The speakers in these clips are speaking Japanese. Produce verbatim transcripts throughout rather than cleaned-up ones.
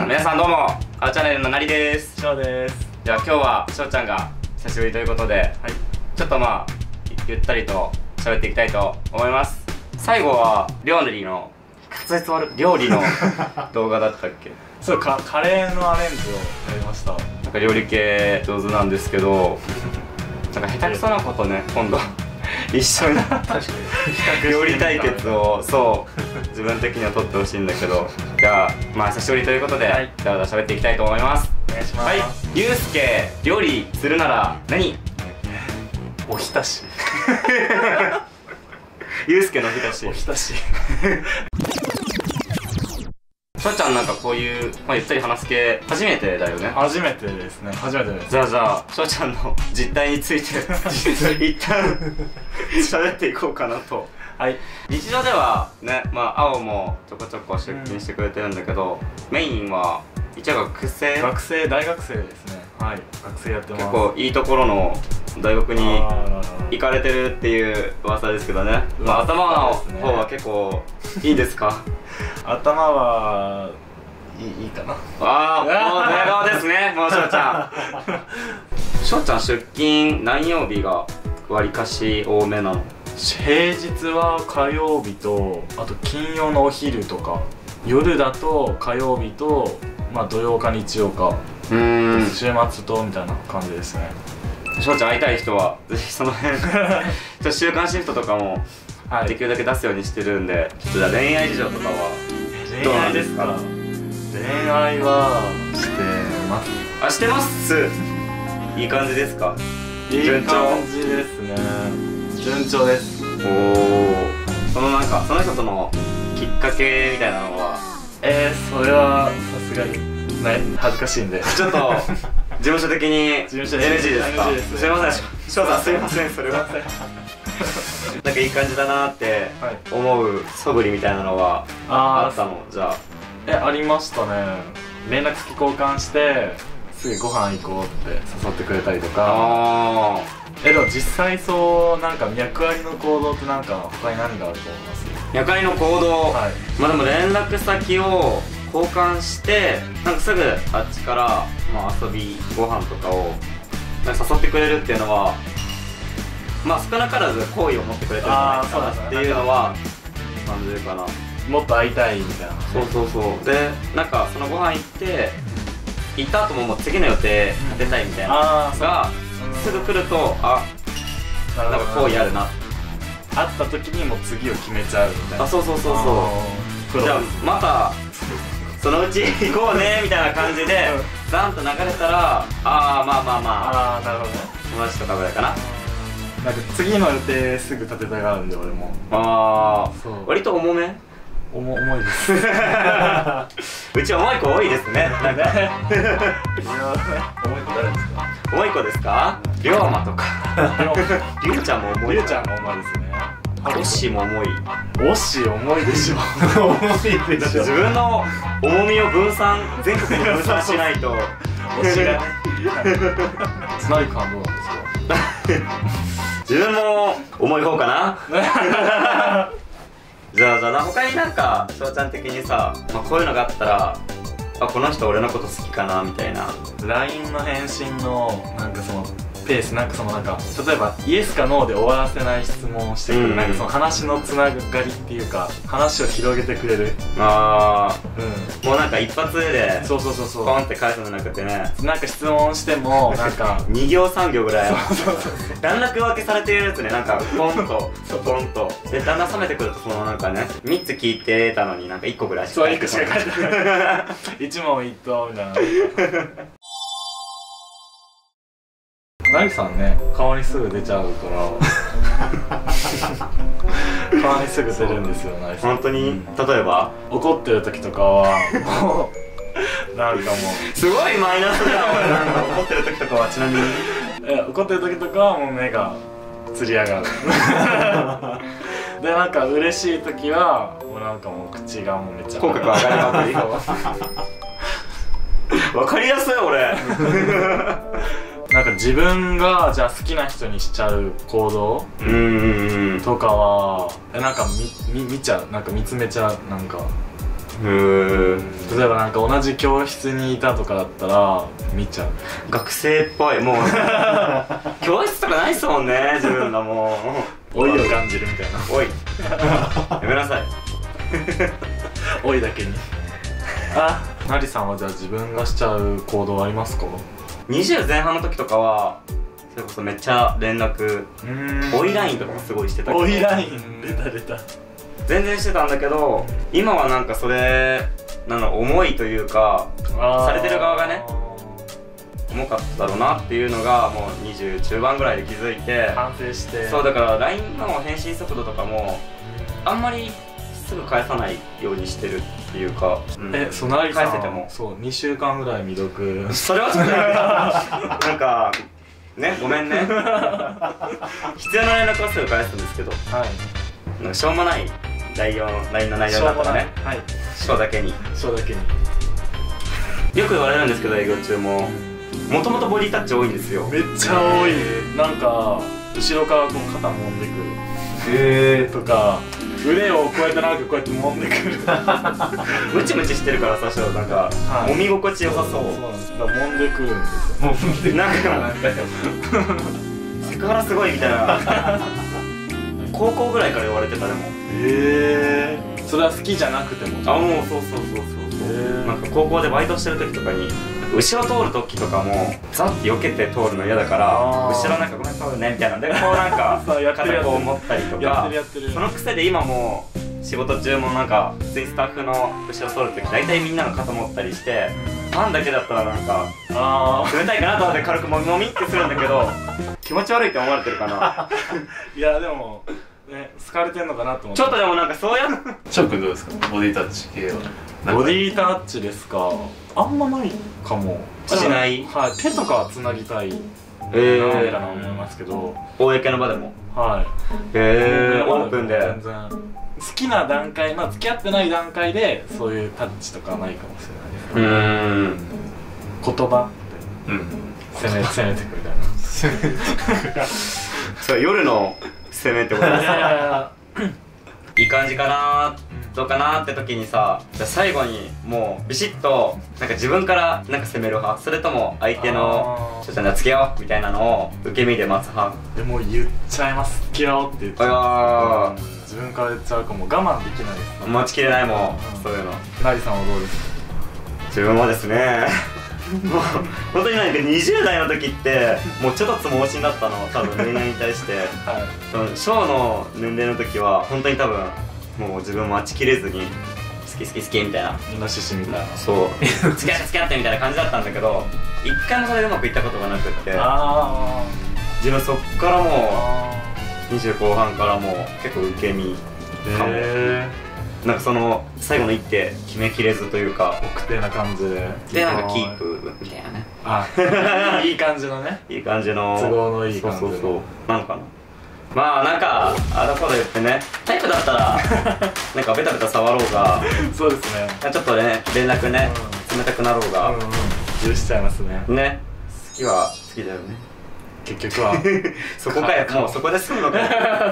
皆さんどうも、あおチャンネルのなりです。 しょうです。 じゃあ今日はしょうちゃんが久しぶりということで、はい、ちょっとまあゆったりと喋っていきたいと思います。最後は料理の滑舌悪い料理の動画だったっけ？ そうか、カレーのアレンジをやりました。 なんか料理系上手なんですけどなんか下手くそなことね、今度一緒に料理対決をそう自分的には取ってほしいんだけど、じゃあまあ久しぶりということで、はい、じゃあ喋っていきたいと思います。 お願いします。 はい、ゆうすけ料理するなら何？ おひたし。 ゆうすけのおひたし。 おひたし。 しょうちゃんなんかこういう、まあ、ゆったり話す系初めてだよね。 初めてですね。初めてです。 じゃあじゃあしょうちゃんの実態について一旦喋っていこうかなと。はい、日常ではね、まあ青もちょこちょこ出勤してくれてるんだけど、うん、メインは一応学生学生大学生ですね。はい、学生やってます。 結構いいところの大学に行かれてるっていう噂ですけどね。まあ頭の方は結構いいですか？ 頭はいい、いいかな。 ああ、もう寝顔ですね、もうしょうちゃん。しょうちゃん出勤何曜日がわりかし多めなの？ 平日は火曜日と、あと金曜のお昼とか、夜だと火曜日と、まあ土曜か日曜か、うーん、週末とみたいな感じですね。 しょうちゃん会いたい人はぜひその辺週間シフトとかもできるだけ出すようにしてるんで、ちょっとじゃあ恋愛事情とかはどうなんですか？ 恋愛はしてます。 あ、してます。いい感じですか？ いい感じですね。順調です。おお、そのなんかその人とのきっかけみたいなのは？ えー、それはさすがにない、恥ずかしいんでちょっと事務所的に エヌジー ですか？すいません、翔さんすいません、それはなんかいい感じだなって思う素振りみたいなのはあったの？じゃあえ、ありましたね。連絡先交換してすぐご飯行こうって誘ってくれたりとか。あえでも実際そうなんか脈ありの行動ってなんか他に何があると思います？ 脈ありの行動、はい、まあでも連絡先を交換してなんかすぐあっちから、まあ、遊びご飯とかをなんか誘ってくれるっていうのはまあ少なからず好意を持ってくれてるんじゃないかなっていうのは感じるかな。 もっと会いたいみたいな。 そうそうそう。でなんかそのご飯行って行った後ももう次の予定立てたいみたいなのがすぐ来ると、あ、なんか好意あるな。 会った時にもう次を決めちゃうみたいな。 あ、そうそうそうそう。じゃあまたそのうち行こうねみたいな感じでザンと流れたら、ああまあまあまあ、 ああなるほどね。 友達とかぐらいかな。 なんか次の予定すぐ立てたがるんで俺も。 ああ、割と重め？ 重重いです。 うち重い子多いですね。なんか重い子誰ですか？ 重い子ですか？龍馬とか。龍ちゃんも重い。 龍ちゃんも重いですね。 オッシーも重い。 オッシー重いでしょ。重いでしょ。 自分の重みを分散、全国に分散しないと。 オッシーがね。つなり感どうなんですか？ 自分も重い方かな。じゃあじゃあ他になんかしょうちゃん的にさ、まあ、こういうのがあったら、あ、この人俺のこと好きかなみたいな。 ライン の返信のなんかそのペース、なんかそのなんか例えばイエスかノーで終わらせない質問をしてくる、うん、なんかその話のつながりっていうか話を広げてくれる。ああ、うん、もうなんか一発でそうそうそうそうポンって返すのじゃなくてね、なんか質問してもなんかに行さん行ぐらい段落分けされてるやつね。なんかポンとポンとでだんだん冷めてくるとそのなんかねみっつ聞いてたのになんかいっこぐらいしか返ってこない。そういっこしか返ってない。一問一答みたいな。なりさんね、顔にすぐ出ちゃうから顔にすぐ出るんですよ、なりさん。 本当に、うん、例えば怒ってる時とかはもうなんかもうすごいマイナスだ。俺なんか怒ってる時とかはちなみにえ怒ってる時とかはもう目がつり上がる。でなんか嬉しい時はもうなんかもう口がもうめっちゃ口角上がりまくり。わかりやすい俺。 なんか自分がじゃあ好きな人にしちゃう行動とかはえなんか見見見ちゃう、なんか見つめちゃう、なんかへー。 例えばなんか同じ教室にいたとかだったら見ちゃう。 学生っぽい。もう教室とかないっすもんね、自分がもう老いを感じるみたいな。 おいやめなさい老いだけに。あ、なりさんはじゃあ自分がしちゃう行動ありますか？ にじゅう前半の時とかはそれこそめっちゃ連絡、追いラインとかもすごいしてたけど、 追いライン出た出た全然してたんだけど、今はなんかそれなんだろう、重いというかされてる側がね重かっただろうなっていうのがもうにじゅう中盤ぐらいで気づいて、 反省して。そうだから ライン の返信速度とかもあんまりすぐ返さないようにしてるっていうか、 うん、え、そのなりさん返せてもそうにしゅうかんぐらい未読それはちょっとなんかね、ごめんね必要な連絡はすぐ返すんですけど、はい、なんかしょうもない内容、ライン の内容だったらね、はい、章だけに章だけによく言われるんですけど、営業中ももともとボディタッチ多いんですよ。 めっちゃ多い。なんか後ろからこう肩もんでくるへーとか、腕をこうやってなんかこうやって揉んでくるムチムチしてるからさ、なんか、はい、揉み心地よさそう。そうなんです。だから揉んでくるんですよ。 なんかセクハラすごいみたいな高校ぐらいから言われてた。でもへえー、それは好きじゃなくても。 あ、もうそうそうそうそうそう。なんか高校でバイトしてる時とかに後ろ通る時とかもザッて避けて通るの嫌だから、後ろなんかごめん通るねみたいなんで、こうなんか肩こう持ったりとか、その癖で今も仕事中もなんか普通にスタッフの後ろ通る時大体みんなの肩持ったりして、ファンだけだったらなんか冷たいかなと思って軽くもみもみってするんだけど気持ち悪いって思われてるかな。 いやでもね、好かれてんのかなと思って。 ちょっとでもなんかそうや翔くんどうですか、ボディタッチ系は？ ボディタッチですか、あんまないかもしない。 はい、手とかはつなぎたいええな思いますけど、 公の場でも。 はいへえ、オープンで全然好きな段階、まあ付き合ってない段階でそういうタッチとかないかもしれないですね。うん、言葉ってうん攻め攻めてくみたいな攻めてくそれ夜の攻めってことですか？いい感じかなどうかなって時にさ、じゃあ最後にもうビシッとなんか自分からなんか攻める派、それとも相手のちょっとね、付き合おうみたいなのを受け身で待つ派？ でも言っちゃいます。付き合おうって言っちゃう。自分から言っちゃうかも。我慢できないです。 待ちきれないもん、そういうの。 なりさんはどうですか？ 自分はですねもう本当になんかにじゅう代の時ってもうちょっとつ盲信だったの、多分恋愛に対して。はい、その小の年齢の時は本当に多分もう自分待ちきれずに好き好き好きみたいな、 イノシシみたいな、 そう付き合って付き合ってみたいな感じだったんだけど、一回もそれでうまくいったことがなくって、自分そっからもうにじゅう後半からもう結構受け身かも。なんかその最後の一手決めきれずというか、 奥手な感じででなんかキープみたいなね。 あいい感じのね、 いい感じの都合のいい感じの、 そうそうそうなのかな。まあなんかあだこだ言ってね、タイプだったらなんかベタベタ触ろうがそうですね、 ちょっとね連絡ね、うん、冷たくなろうが、うんうん、 許しちゃいますね。 ね、好きは好きだよね結局はそこかよ、もうそこで済むのかよ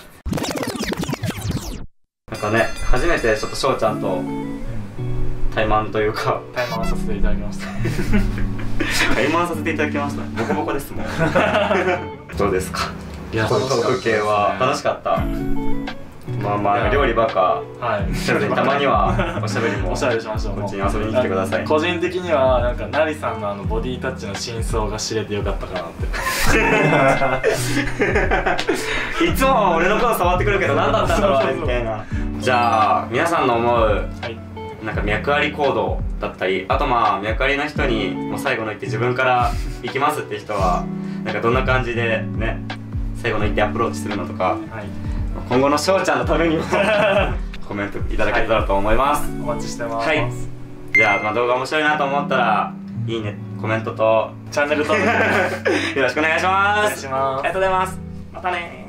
なんかね、初めてちょっと翔ちゃんと対マンというか対マンさせていただきました対マンさせていただきました。ボコボコですもんどうですか？ いや、 トーク系は楽しかった。まあまあ料理ばっかしてるので、たまにはおしゃべりもおしゃべりしましょう。 こっちに遊びに来てください。 個人的にはなんかなりさんのあのボディタッチの真相が知れてよかったかなっていつも俺のこと触ってくるけど何だったんだろうあれみたいな。じゃあ皆さんの思うなんか脈あり行動だったり、あとまあ脈ありな人にもう最後の一手自分から行きますって人はなんかどんな感じでね最後の一手アプローチするのとか、はい、今後の翔ちゃんのためにもコメントいただけたらと思います。はい、 お待ちしてます。 はい、じゃあ、まあ、動画面白いなと思ったらいいね、コメントとチャンネル登録よろしくお願いします。 お願いします。 ありがとうございます。またねー。